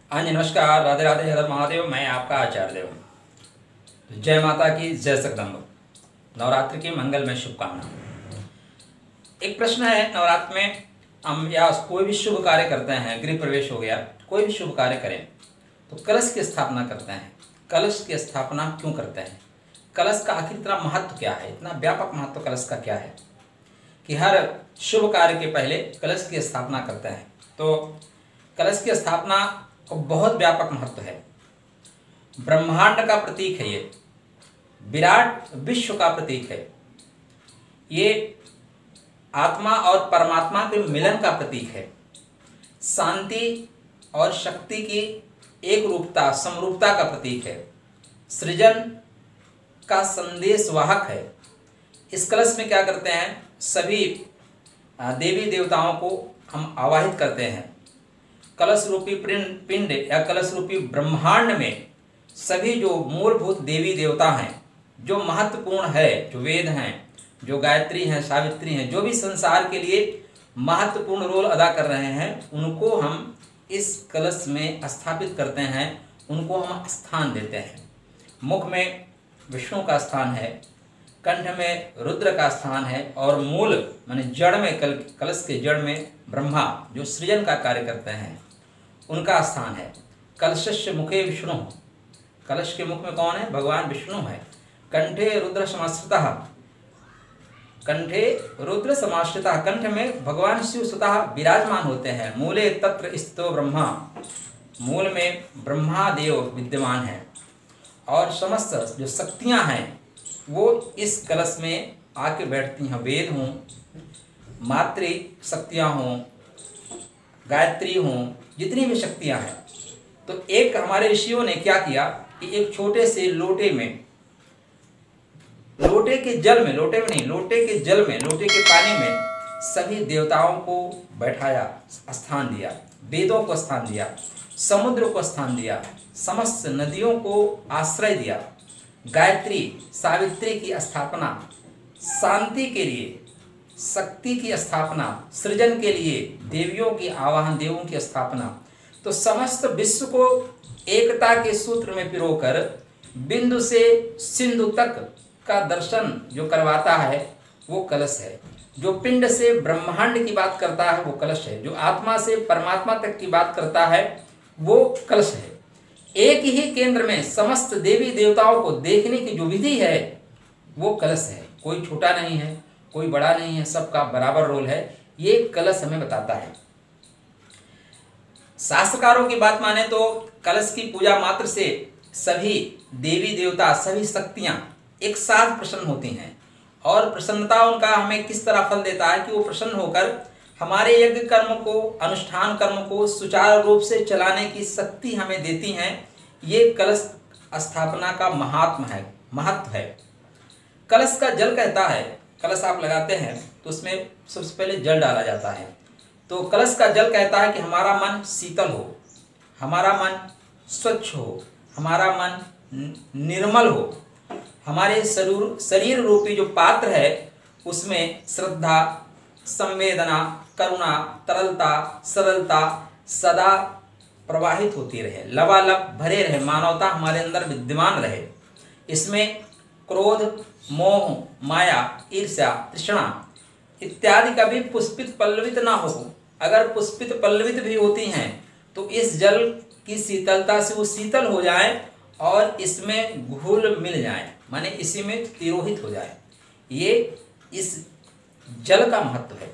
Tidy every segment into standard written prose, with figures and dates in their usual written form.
हाँ जी, नमस्कार, राधे राधे, हर महादेव। मैं आपका आचार्य देव। तो जय माता की, जय जगदम्ब। नवरात्रि की मंगलमय शुभकामना। एक प्रश्न है, नवरात्र में हम या कोई भी शुभ कार्य करते हैं, गृह प्रवेश हो गया, कोई भी शुभ कार्य करें तो कलश की स्थापना करते हैं। कलश की स्थापना क्यों करते हैं? कलश का आखिर इतना महत्व क्या है? इतना व्यापक महत्व कलश का क्या है कि हर शुभ कार्य के पहले कलश की स्थापना करते हैं? तो कलश की स्थापना को बहुत व्यापक महत्व है। ब्रह्मांड का प्रतीक है ये, विराट विश्व का प्रतीक है ये, आत्मा और परमात्मा के मिलन का प्रतीक है, शांति और शक्ति की एक रूपता समरूपता का प्रतीक है, सृजन का संदेश वाहक है। इस कलश में क्या करते हैं? सभी देवी देवताओं को हम आवाहित करते हैं। कलश रूपी पिंड या कलश रूपी ब्रह्मांड में सभी जो मूलभूत देवी देवता हैं, जो महत्वपूर्ण है, जो वेद हैं, जो गायत्री हैं, सावित्री हैं, जो भी संसार के लिए महत्वपूर्ण रोल अदा कर रहे हैं, उनको हम इस कलश में स्थापित करते हैं, उनको हम स्थान देते हैं। मुख में विष्णु का स्थान है, कंठ में रुद्र का स्थान है और मूल माने जड़ में कलश के जड़ में ब्रह्मा जो सृजन का कार्य करते हैं उनका स्थान है। कलशस्य मुखे विष्णु, कलश के मुख में कौन है? भगवान विष्णु है। कंठे रुद्र समाश्रितः, कंठे रुद्र समाश्रितः, कंठ में भगवान शिव स्वतः विराजमान होते हैं। मूले तत्र स्थितो ब्रह्मा, मूल में ब्रह्मा देव विद्यमान है और समस्त जो शक्तियां हैं वो इस कलश में आके बैठती हैं। वेद हों, मातृ शक्तियां हों, गायत्री हों, जितनी भी शक्तियां हैं। तो एक हमारे ऋषियों ने क्या किया कि एक छोटे से लोटे में, लोटे के जल में, लोटे में नहीं, लोटे के जल में, लोटे के पानी में सभी देवताओं को बैठाया, स्थान दिया, वेदों को स्थान दिया, समुद्र को स्थान दिया, समस्त नदियों को आश्रय दिया, गायत्री सावित्री की स्थापना, शांति के लिए शक्ति की स्थापना, सृजन के लिए देवियों की आवाहन, देवों की स्थापना। तो समस्त विश्व को एकता के सूत्र में पिरोकर बिंदु से सिंधु तक का दर्शन जो करवाता है वो कलश है। जो पिंड से ब्रह्मांड की बात करता है वो कलश है। जो आत्मा से परमात्मा तक की बात करता है वो कलश है। एक ही केंद्र में समस्त देवी देवताओं को देखने की जो विधि है वो कलश है। कोई छोटा नहीं है, कोई बड़ा नहीं है, सबका बराबर रोल है, ये कलश हमें बताता है। शास्त्रकारों की बात माने तो कलश की पूजा मात्र से सभी देवी देवता, सभी शक्तियां एक साथ प्रसन्न होती हैं और प्रसन्नता उनका हमें किस तरह फल देता है कि वो प्रसन्न होकर हमारे यज्ञ कर्म को, अनुष्ठान कर्म को सुचारू रूप से चलाने की शक्ति हमें देती हैं। ये कलश स्थापना का महात्म है, महत्व है। कलश का जल कहता है, कलश आप लगाते हैं तो उसमें सबसे पहले जल डाला जाता है। तो कलश का जल कहता है कि हमारा मन शीतल हो, हमारा मन स्वच्छ हो, हमारा मन निर्मल हो, हमारे शरीर रूपी जो पात्र है उसमें श्रद्धा, संवेदना, करुणा, तरलता, सरलता सदा प्रवाहित होती रहे, लबालब भरे रहे, मानवता हमारे अंदर विद्यमान रहे। इसमें क्रोध, मोह, माया, ईर्ष्या, तृष्णा इत्यादि का भी पुष्पित पल्लवित ना हो। अगर पुष्पित पल्लवित भी होती हैं तो इस जल की शीतलता से वो शीतल हो जाए और इसमें घुल मिल जाए, माने इसी में तिरोहित हो जाए। ये इस जल का महत्व है।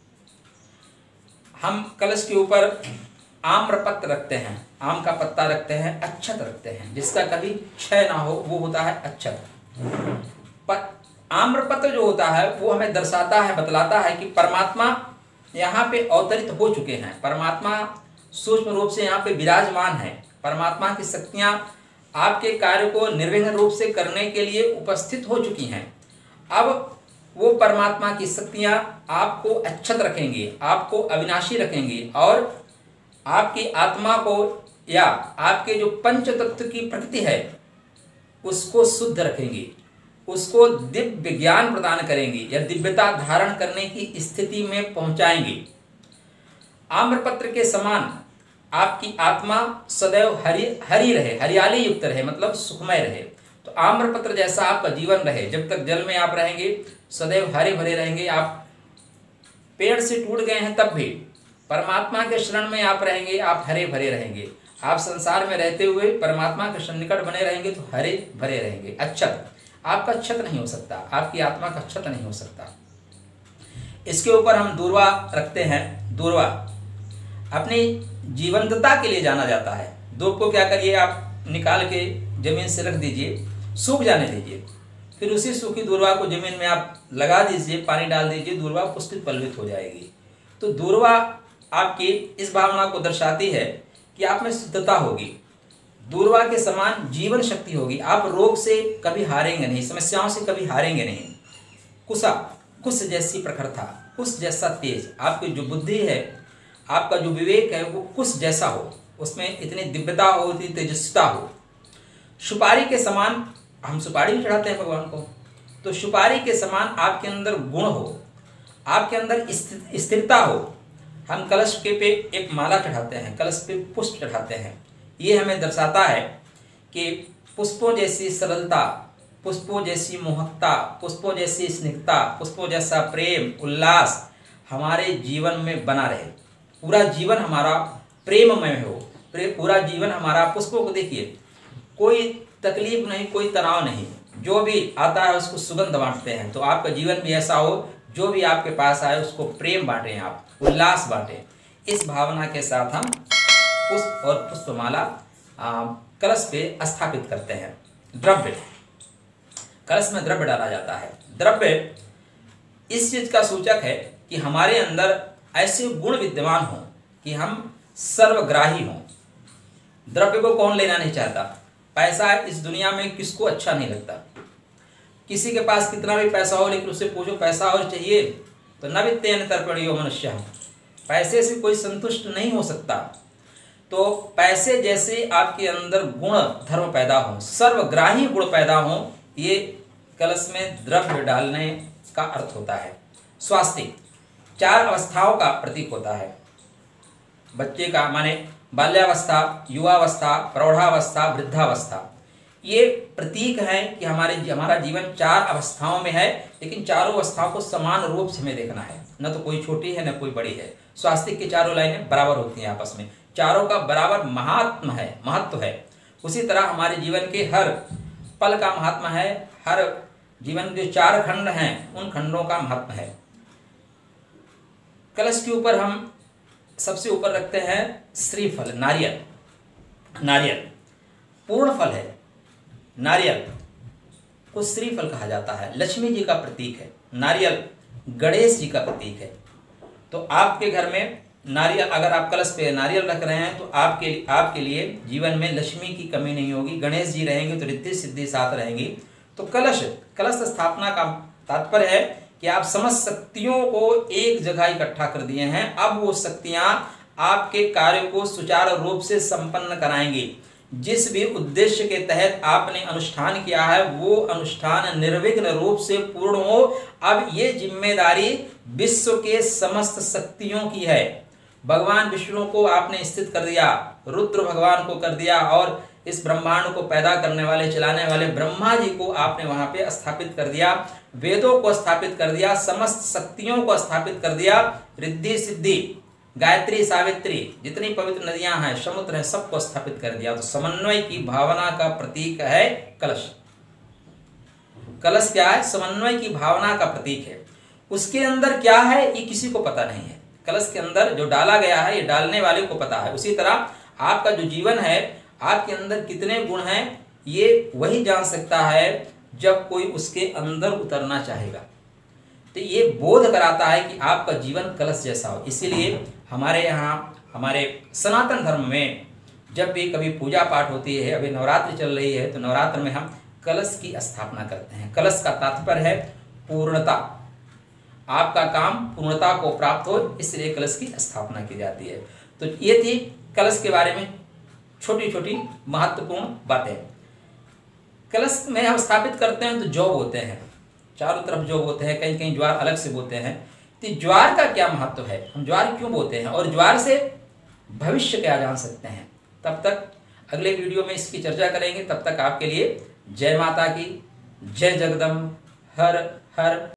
हम कलश के ऊपर आम्रपत्र रखते हैं, आम का पत्ता रखते हैं, अक्षत रखते हैं, जिसका कभी क्षय ना हो, वो होता है अक्षत। आम्रपत्र जो होता है वो हमें दर्शाता है, बतलाता है कि परमात्मा यहाँ पे अवतरित हो चुके हैं, परमात्मा सूक्ष्म रूप से यहाँ पे विराजमान है, परमात्मा की शक्तियाँ आपके कार्य को निर्विघ्न रूप से करने के लिए उपस्थित हो चुकी हैं। अब वो परमात्मा की शक्तियाँ आपको अक्षत रखेंगी, आपको अविनाशी रखेंगी और आपकी आत्मा को या आपके जो पंच तत्व की प्रकृति है उसको शुद्ध रखेंगी, उसको दिव्य ज्ञान प्रदान करेंगी या दिव्यता धारण करने की स्थिति में पहुंचाएंगी। आम्रपत्र के समान आपकी आत्मा सदैव हरी रहे, हरियाली युक्त रहे, मतलब सुखमय रहे। तो आम्रपत्र जैसा आपका जीवन रहे, जब तक जल में आप रहेंगे सदैव हरे भरे रहेंगे। आप पेड़ से टूट गए हैं तब भी परमात्मा के शरण में आप रहेंगे, आप हरे भरे रहेंगे। आप संसार में रहते हुए परमात्मा के सन्निकट बने रहेंगे तो हरे भरे रहेंगे। अच्छत आपका क्षत नहीं हो सकता, आपकी आत्मा का क्षत नहीं हो सकता। इसके ऊपर हम दूर्वा रखते हैं। दूर्वा अपनी जीवंतता के लिए जाना जाता है। दूब को क्या करिए, आप निकाल के जमीन से रख दीजिए, सूख जाने दीजिए, फिर उसी सूखी दूर्वा को जमीन में आप लगा दीजिए, पानी डाल दीजिए, दूर्वा पुष्पित पल्लवित हो जाएगी। तो दूर्वा आपकी इस भावना को दर्शाती है कि आप में शुद्धता होगी, दूर्वा के समान जीवन शक्ति होगी। आप रोग से कभी हारेंगे नहीं, समस्याओं से कभी हारेंगे नहीं। कुश जैसी प्रखरता, कुश जैसा तेज, आपकी जो बुद्धि है, आपका जो विवेक है वो कुश जैसा हो, उसमें इतनी दिव्यता हो, इतनी तेजस्विता हो। सुपारी के समान, हम सुपारी भी चढ़ाते हैं भगवान को, तो सुपारी के समान आपके अंदर गुण हो, आपके अंदर स्थिरता हो। हम कलश के पे एक माला चढ़ाते हैं, कलश पे पुष्प चढ़ाते हैं। ये हमें दर्शाता है कि पुष्पों जैसी सरलता, पुष्पों जैसी मोहकता, पुष्पों जैसी स्निग्धता, पुष्पों जैसा प्रेम उल्लास हमारे जीवन में बना रहे। पूरा जीवन हमारा प्रेममय हो, पूरा जीवन हमारा, पुष्पों को देखिए, कोई तकलीफ नहीं, कोई तनाव नहीं, जो भी आता है उसको सुगंध बांटते हैं। तो आपका जीवन भी ऐसा हो, जो भी आपके पास आए उसको प्रेम बांटें, आप उल्लास बांटें। इस भावना के साथ हम पुष्प और पुष्पमाला कलश पे स्थापित करते हैं। द्रव्य, कलश में द्रव्य डाला जाता है। द्रव्य इस चीज का सूचक है कि हमारे अंदर ऐसे गुण विद्यमान हों कि हम सर्वग्राही हों। द्रव्य को कौन लेना नहीं चाहता? पैसा इस दुनिया में किसको अच्छा नहीं लगता? किसी के पास कितना भी पैसा हो, लेकिन उससे पूछो पैसा और चाहिए तो न वित्तेन तर्पणीयो मनुष्य, पैसे से कोई संतुष्ट नहीं हो सकता। तो पैसे जैसे आपके अंदर गुण धर्म पैदा हो, सर्वग्राही गुण पैदा हो, ये कलश में द्रव्य डालने का अर्थ होता है। स्वास्तिक 4 अवस्थाओं का प्रतीक होता है। बच्चे का माने बाल्यावस्था, युवावस्था, प्रौढ़ावस्था, वृद्धावस्था, ये प्रतीक है कि हमारा जीवन 4 अवस्थाओं में है, लेकिन चारों अवस्थाओं को समान रूप से हमें देखना है। न तो कोई छोटी है न कोई बड़ी है। स्वास्तिक की चारों लाइनें बराबर होती हैं आपस में, चारों का बराबर महत्व है। उसी तरह हमारे जीवन के हर पल का महात्मा है, हर जीवन के 4 खंड हैं उन खंडों का महत्व है। कलश के ऊपर हम सबसे ऊपर रखते हैं श्रीफल, नारियल। नारियल पूर्ण फल है। नारियल को श्रीफल कहा जाता है, लक्ष्मी जी का प्रतीक है। नारियल गणेश जी का प्रतीक है। तो आपके घर में नारियल, अगर आप कलश पे नारियल रख रहे हैं तो आपके लिए जीवन में लक्ष्मी की कमी नहीं होगी। गणेश जी रहेंगे तो रिद्धि सिद्धि साथ रहेंगी। तो कलश स्थापना का तात्पर्य है कि आप समस्त शक्तियों को एक जगह इकट्ठा कर दिए हैं। अब वो शक्तियां आपके कार्य को सुचारू रूप से संपन्न कराएंगी। जिस भी उद्देश्य के तहत आपने अनुष्ठान किया है वो अनुष्ठान निर्विघ्न रूप से पूर्ण हो। अब ये जिम्मेदारी विश्व के समस्त शक्तियों की है। भगवान विष्णु को आपने स्थित कर दिया, रुद्र भगवान को कर दिया, और इस ब्रह्मांड को पैदा करने वाले, चलाने वाले ब्रह्मा जी को आपने वहां पे स्थापित कर दिया। वेदों को स्थापित कर दिया, समस्त शक्तियों को स्थापित कर दिया। रिद्धि सिद्धि, गायत्री, सावित्री, जितनी पवित्र नदियां हैं, समुद्र हैं, सबको स्थापित कर दिया। तो समन्वय की भावना का प्रतीक है कलश। कलश क्या है? समन्वय की भावना का प्रतीक है। उसके अंदर क्या है ये किसी को पता नहीं है। कलश के अंदर जो डाला गया है ये डालने वाले को पता है। उसी तरह आपका जो जीवन है, आपके अंदर कितने गुण हैं, ये वही जान सकता है जब कोई उसके अंदर उतरना चाहेगा। तो ये बोध कराता है कि आपका जीवन कलश जैसा हो। इसीलिए हमारे यहाँ, हमारे सनातन धर्म में जब भी कभी पूजा पाठ होती है, अभी नवरात्रि चल रही है, तो नवरात्र में हम कलश की स्थापना करते हैं। कलश का तात्पर्य है पूर्णता। आपका काम पूर्णता को प्राप्त हो, इसलिए कलश की स्थापना की जाती है। तो ये थी कलश के बारे में छोटी छोटी महत्वपूर्ण बातें। कलश में हम स्थापित करते हैं तो जौ बोते हैं, चारों तरफ जौ बोते हैं, कहीं कहीं ज्वार अलग से बोते हैं। तो ज्वार का क्या महत्व है, हम ज्वार क्यों बोते हैं, और ज्वार से भविष्य क्या जान सकते हैं। तब तक अगले वीडियो में इसकी चर्चा करेंगे। तब तक आपके लिए जय माता की, जय जगदम्ब, हर हर